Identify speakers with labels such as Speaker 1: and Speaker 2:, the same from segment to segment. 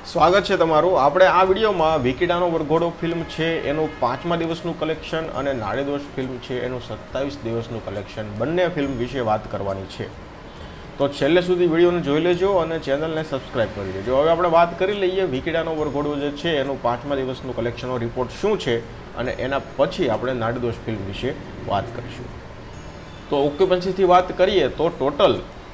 Speaker 1: સ્વાગત છે તમારું। આપણે આ વિડીયોમાં વિકીડાનો વરઘોડો ફિલ્મ છે એનું 5મા દિવસનું કલેક્શન અને નાડીદોષ ફિલ્મ છે એનું 27 દિવસનું કલેક્શન બંને ફિલ્મ વિશે વાત કરવાની છે। તો છેલ્લે સુધી વિડીયોને જોઈ લેજો અને ચેનલને સબસ્ક્રાઇબ કરી દેજો। હવે આપણે વાત કરી લઈએ વિકીડાનો વરઘોડો જે છે એનું 5મા દિવસનું કલેક્શનનો રિપોર્ટ શું છે અને એના પછી આપણે નાડીદોષ ફિલ્મ વિશે વાત કરીશું। તો ઓક્યુપન્સીથી વાત કરીએ તો ટોટલ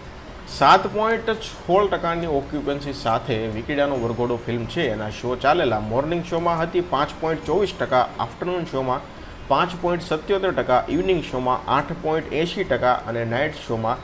Speaker 1: 7.16% ઓક્યુપન્સી સાથે વિકીડાનો વરઘોડો ફિલ્મ છે એના શો ચાલેલા। મોર્નિંગ શોમાં હતી 5.24%, આફ્ટરનૂન શોમાં 5.77%, ઇવનિંગ શોમાં 8.80% અને નાઇટ શોમાં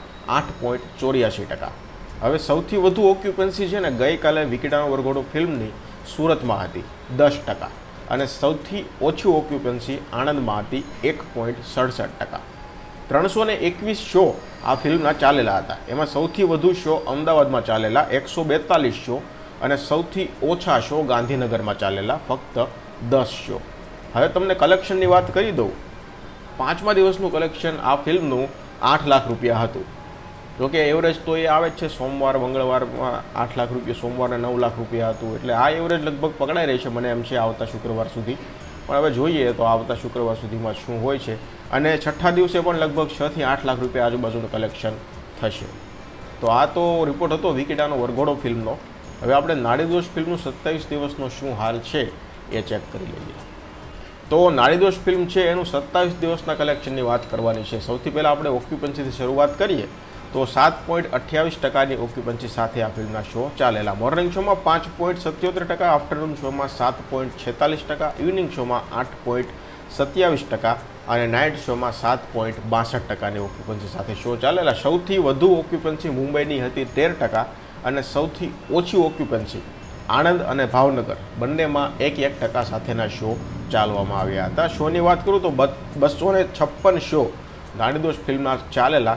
Speaker 1: 8.84%। હવે સૌથી વધુ ઓક્યુપન્સી છે ને ગઈકાલે વિકીડાનો વરઘોડો ફિલ્મની સુરતમાં હતી 10% અને સૌથી ઓછી ઓક્યુપન્સી આણંદમાં હતી 1.67%। 321 શો આ ફિલ્મના ચાલેલા હતા। એમાં સૌથી વધુ શો અમદાવાદમાં ચાલેલા 142 શો અને સૌથી ઓછા શો ગાંધીનગરમાં ચાલેલા ફક્ત 10 શો। હવે તમને કલેક્શનની વાત કરી દઉં। 5મા દિવસનું કલેક્શન આ ફિલ્મનું 8 લાખ રૂપિયા હતું। જોકે એવરેજ તો એ આવે જ છે, સોમવાર મંગળવારમાં 8 લાખ રૂપિયા, સોમવારે 9 લાખ રૂપિયા હતું, એટલે આ એવરેજ લગભગ પકડાઈ રહી છે મને એમ છે આવતા શુક્રવાર સુધી। પણ હવે જોઈએ તો આવતા શુક્રવાર સુધીમાં શું હોય છે। અને છઠ્ઠા દિવસે પણ લગભગ 6 થી 8 લાખ રૂપિયા આજુબાજુનું કલેક્શન થશે। તો આ તો રિપોર્ટ હતો વિકીડાનો વરઘોડો ફિલ્મનો। હવે આપણે નાડીદોષ ફિલ્મનું 27 દિવસનો શું હાલ છે એ ચેક કરી લઈએ। તો નાડીદોષ ફિલ્મ છે એનું 27 દિવસના કલેક્શનની વાત કરવાની છે। સૌથી પહેલાં આપણે ઓક્યુપન્સીથી શરૂઆત કરીએ તો 7.28%ની ઓક્યુપન્સી સાથે આ ફિલ્મના શો ચાલેલા। મોર્નિંગ શોમાં 5.77%, આફ્ટરનૂન શોમાં 7.46%, ઇવનિંગ શોમાં 8.27% અને નાઇટ શોમાં 7.62%ની ઓક્યુપન્સી સાથે શો ચાલેલા। સૌથી વધુ ઓક્યુપન્સી મુંબઈની હતી 13% અને સૌથી ઓછી ઓક્યુપન્સી આણંદ અને ભાવનગર બંનેમાં 1% સાથેના શો ચાલવામાં આવ્યા હતા। શોની વાત કરું તો 256 શો નાડીદોષ ફિલ્મના ચાલેલા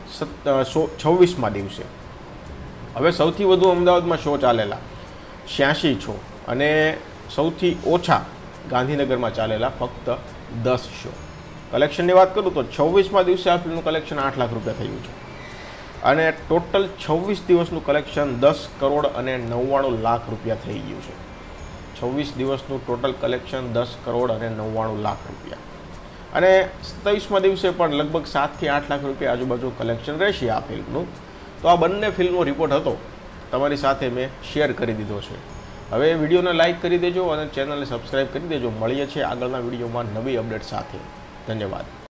Speaker 1: 26મા દિવસે। હવે સૌથી વધુ અમદાવાદમાં શો ચાલેલા 86 શો અને સૌથી ઓછા ગાંધીનગરમાં ચાલેલા ફક્ત 10 શો। કલેક્શનની વાત કરું તો 26મા દિવસે આ ફિલ્મનું કલેક્શન 8 લાખ રૂપિયા થયું છે અને ટોટલ 26 દિવસનું કલેક્શન 10 કરોડ અને 99 લાખ રૂપિયા થઈ ગયું છે। 26 દિવસનું ટોટલ કલેક્શન 10 કરોડ અને 99 લાખ રૂપિયા અને 27મા દિવસે પણ લગભગ 7 થી 8 લાખ રૂપિયા આજુબાજુ કલેક્શન રહેશે આ ફિલ્મનું। તો આ બંને ફિલ્મનો રિપોર્ટ હતો, તમારી સાથે મેં શેર કરી દીધો છે। હવે વિડીયોને લાઇક કરી દેજો અને ચેનલને સબસ્ક્રાઈબ કરી દેજો। મળીએ છીએ આગળના વિડીયોમાં નવી અપડેટ સાથે। ધન્યવાદ।